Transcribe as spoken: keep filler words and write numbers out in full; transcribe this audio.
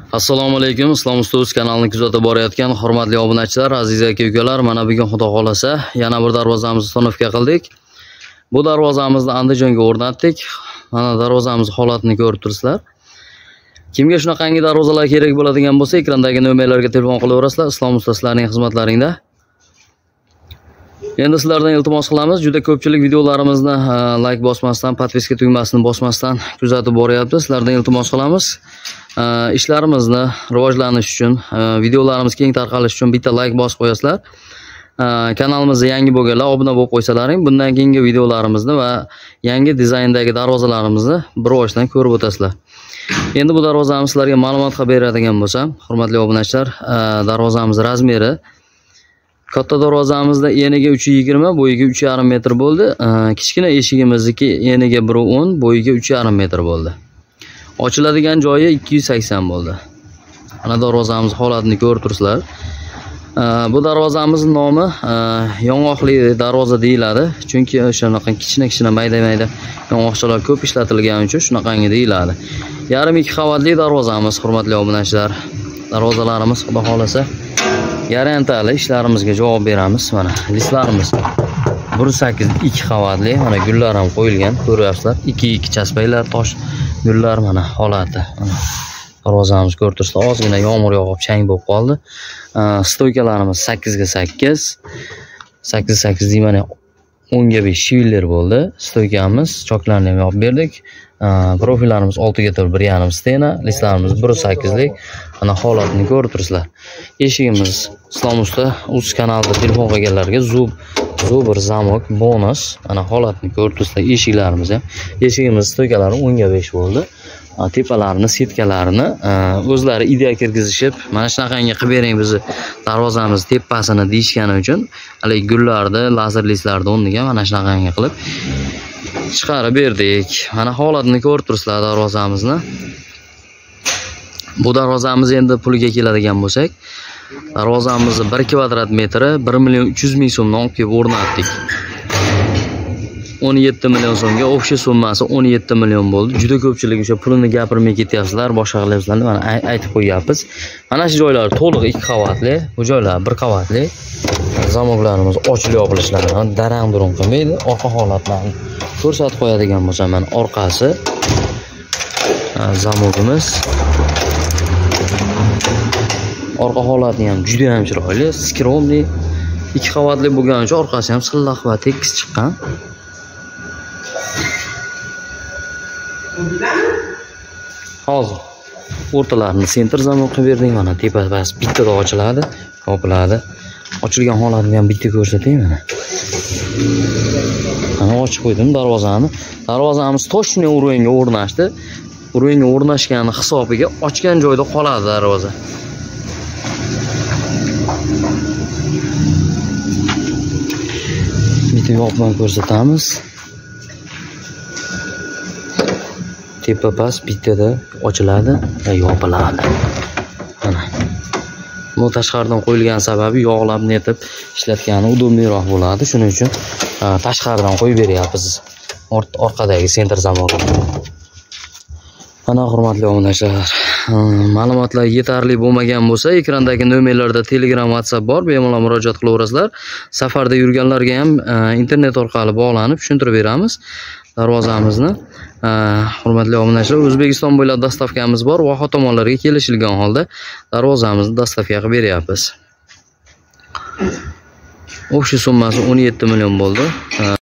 Assalomu alaykum. Islom Ustoz kanalini kuzatib borayotgan hurmatli obunachilar, aziz aka-ukalar, mana bugun xudo xolasa yana bir darvozamizni to'nifga qildik. Bu darvozamizni Andijonga o'rnatdik. Mana darvozamiz holatini ko'rib turibsizlar. Kimga shunaqangi darvozalar kerak bo'ladigan bo'lsa, ekrandagi nomerlarga telefon qilaverasizlar. Islom Ustozlarining xizmatlaringda. Endi sizlardan iltimos qilamiz, juda ko'pchilik videolarimizni like bosmasdan, podpiska tugmasini bosmasdan kuzatib boryapti. Sizlardan iltimos qilamiz. Ishlarimizni rivojlanish uchun, videolarimiz keng tarqalish uchun bitta like bosib qo'yasizlar. Kanalimizga yangi bo'lganlar obuna bo'lib qo'ysalaring, bundan keyingi videolarimizni va yangi dizayndagi darvozalarimizni bir boshdan ko'rib o'tasizlar. Endi bu darvozamiz sizlarga ma'lumot beradigan bo'lsam, hurmatli obunachilar, darvozamiz razmeri katta darvozamizda eniga uch yigirma, bo'yiga uch yarim metr bo'ldi. Kichkina eshigimizniki eniga bir o'n, bo'yiga uch yarim metr bo'ldi. Ochiladigan joyi ikki yuz sakson bo'ldi. Mana darvozamiz holatini ko'rib turibsizlar. Bu darvozamizning nomi yong'oqli darvoza deyiladi. Chunki o'shanaqa kichkina-kichkina mayda-mayda yong'oqchalar ko'p ishlatilgani uchun shunaqangi deyiladi. Yarim ikki qavatli darvozamiz, hurmatli obunachilar. Darvozalarimiz xudo xolasa garantiyali ishlarimizga javob beramiz. Mana listlarimiz bir sakkiz ikki qavatli, mana gullar ham qo'yilgan, ko'ryapsizlar. ikki ikki chaspaylar, tosh gullar mana holati. Darvozamiz ko'rib turibsizlar, ozgina yomg'ir yog'ib chang bo'lib qoldi. Stoykalarimiz sakkiz ga sakkiz, sakkiz ga sakkiz deyman, o'n ga besh shiviller bo'ldi. Stoykamiz, choklarni ham yopib berdik. Profillarimiz olti ga to'rt, bir yarim stena, listlarimiz bir sakkiz lik. Mana holatini ko'rib turibsizlar. Eshigimiz Islom Usta uz kanalida telefon qilganlarga zub zubr zamok bonus. Mana holatini ko'rib turibsizlar. Eshiklarimiz ham, eshigimiz stoykalari o'n ga besh bo'ldi. Tepalarini, setkalarini o'zlari idea kirgizishib, mana shunaqangi qilib bering bizni darvozamiz tepasini deyishgani uchun, hali gullarni, lazer listlarni o'rniga mana shunaqangi qilib chiqarib berdik. Mana holatini ko'rib turibsizlar darvozamizni. Bu darvozamiz endi puliga keladigan bo'lsak, darvozamizni bir kvadrat metri bir million uch yuz ming so'mdan olib kelib o'rnatdik. o'n yetti million so'mga, o'sha summasi o'n yetti million bo'ldi. Juda ko'pchilik o'sha pulini gapirmay ketyapsizlar, boshqa qilyapsizlar. Mana aytib qo'yapmiz. Mana shu joylar to'liq ikki qavatli, bu joylar bir qavatli. Zamoklarimiz ochilib yopilishlari darang-durung qilmaydi. Orqa holatlarini ko'rsatib qo'yadigan bo'lsam, mana orqasi zamogimiz. Orqa holati ham juda ham chiroyli, skromli. Ikki qavatli bo'lgani uchun orqasi ham silliq va tekis chiqqan. Hozir o'rtalarini sentr zamok qilib berdik. Mana tepa past bittada ochiladi, yopiladi. Ochilgan holatini ham bitta ko'rsatay mana. Mana ochib qo'ydim darvozani. Darvozamiz toshni uruvenga o'rnashdi. Uruvenga o'rnashgani hisobiga ochgan joyda qoladi darvoza. Bitta yopib ko'rsatamiz. Tepa past bittada ochiladi va yopiladi. Mana. Bu tashqaridan qo'yilgan sababi yog'lab netib ishlatgani udobliroq bo'ladi. Shuning uchun tashqaridan qo'yib beryapmiz orqadagi sentr zamog'ini. Mana hurmatli obunachilar, ma'lumotlar yetarli bo'lmagan bo'lsa, ekrandagi nomerlarda Telegram, WhatsApp bor, bemalol murojaat qilaverasizlar. Safarda yurganlarga ham internet orqali bog'lanib tushuntirib beramiz darvozamizni. Hurmatli obunachilar, O'zbekiston bo'ylab dastavkamiz bor. Voha tomonlarga kelishilgan holda darvozamizni dastavka qilib beryapmiz. O'sha summasi o'n yetti million bo'ldi.